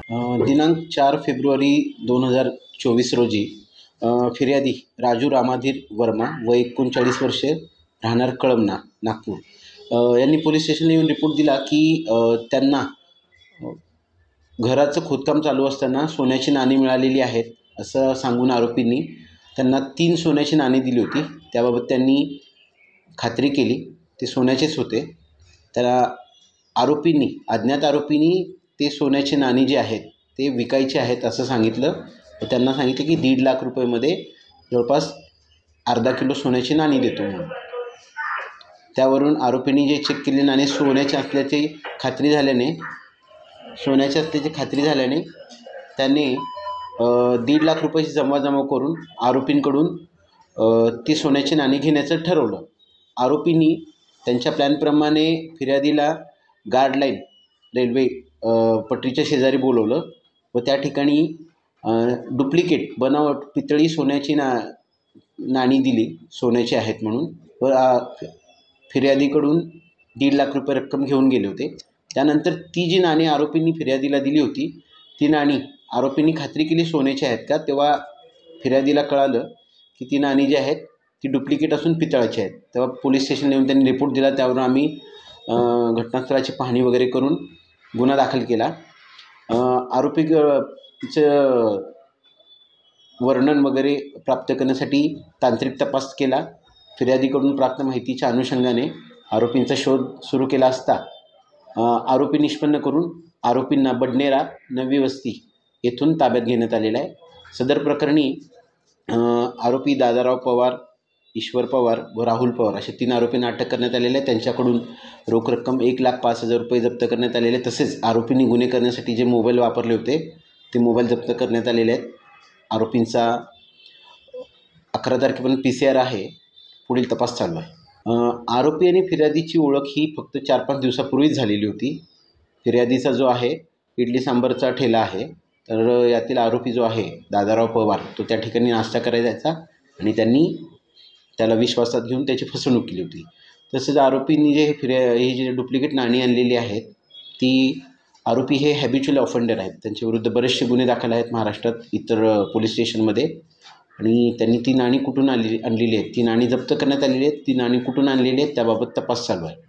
दिनांक 4 फेब्रुवारी 2024 रोजी फिर्यादी राजू रामाधीर वर्मा वय 39 वर्षे, राहणार कळमना, नागपूर यांनी पोलीस स्टेशनला येऊन रिपोर्ट दिला की त्यांना घराचं खोदकाम चालू असताना सोन्याची नाणी मिळालेली आहेत असं सांगून आरोपींनी त्यांना 3 सोन्याची नाणी दिली होती. त्याबाबत त्यांनी खात्री केली ते सोन्याचेच होते. त्याला अज्ञात आरोपींनी ते सोन्याची नाणी जी आहेत ते विकायचे आहेत असं सांगितलं व त्यांना सांगितलं की 1.5 लाख रुपयामध्ये जवळपास अर्धा किलो सोन्याची नाणी देतो म्हणून. त्यावरून आरोपींनी जे चेक केलेली नाणी सोन्याची असल्याची खात्री झाल्याने त्यांनी 1.5 लाख रुपयाची जमा करून आरोपींकडून ती सोन्याची नाणी घेण्याचं ठरवलं. आरोपींनी त्यांच्या प्लॅनप्रमाणे फिर्यादीला गार्डलाईन रेल्वे पटरीच्या शेजारी बोलवलं व त्या ठिकाणी डुप्लिकेट बनावट पितळी सोन्याची नाणी दिली, सोन्याची आहेत म्हणून, व फिर्यादीकडून 1.5 लाख रुपये रक्कम घेऊन गेले होते. त्यानंतर ती जी नाणी आरोपींनी फिर्यादीला दिली होती ती नाणी आरोपींनी खात्री केली सोन्याची आहेत का, तेव्हा फिर्यादीला कळालं की ती नाणी जी आहेत ती डुप्लिकेट असून पितळाची आहेत. तेव्हा पोलीस स्टेशनला येऊन त्यांनी रिपोर्ट दिला. त्यावरून आम्ही घटनास्थळाची पाहणी वगैरे करून गुन्हा दाखल केला. आरोपीचं वर्णन वगैरे प्राप्त करण्यासाठी तांत्रिक तपास केला. फिर्यादीकडून प्राप्त माहितीच्या अनुषंगाने आरोपींचा शोध सुरू केला असता आरोपी निष्पन्न करून आरोपींना बडनेरा नवी वस्ती येथून ताब्यात घेण्यात आलेला आहे. सदर प्रकरणी आरोपी दादाराव पवार, ईश्वर पवार व राहुल पवार असे 3 आरोपींना अटक करण्यात आलेले आहे. त्यांच्याकडून रोख रक्कम 1,05,000 रुपये जप्त करण्यात आलेले. तसेच आरोपींनी गुन्हे करण्यासाठी जे मोबाईल वापरले होते ते मोबाईल जप्त करण्यात आलेले आहेत. आरोपींचा 11 तारखेपर्यंत PCR आहे. पुढील तपास चालू आहे. आरोपी आणि फिर्यादीची ओळख ही फक्त 4-5 दिवसापूर्वीच झालेली होती. फिर्यादीचा जो आहे इडली सांबारचा ठेला आहे, तर यातील आरोपी जो आहे दादाराव पवार तो त्या ठिकाणी नाश्ता करायला जायचा आणि त्यांनी त्याला विश्वासात घेऊन त्याची फसवणूक केली होती. तसेच आरोपींनी ही जी डुप्लिकेट नाणी आणलेली आहेत ती आरोपी हे हॅबिच्युअल ऑफेंडर आहेत. त्यांच्याविरुद्ध बरेचसे गुन्हे दाखल आहेत महाराष्ट्रात इतर पोलीस स्टेशनमध्ये. आणि त्यांनी ती नाणी कुठून आणलेली आहेत, ती नाणी जप्त करण्यात आलेली आहेत. ती नाणी कुठून आणलेली आहेत त्याबाबत तपास चालू आहे.